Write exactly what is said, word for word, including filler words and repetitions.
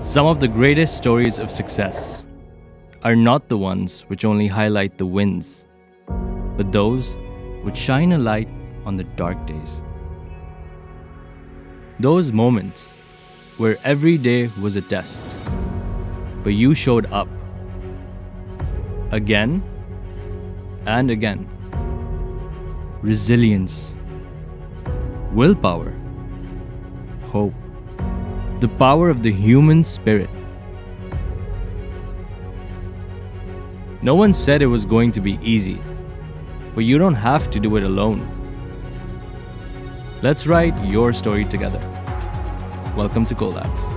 Some of the greatest stories of success are not the ones which only highlight the wins, but those which shine a light on the dark days. Those moments where every day was a test, but you showed up again and again. Resilience, willpower, hope, the power of the human spirit. No one said it was going to be easy, but you don't have to do it alone. Let's write your story together. Welcome to COLABS.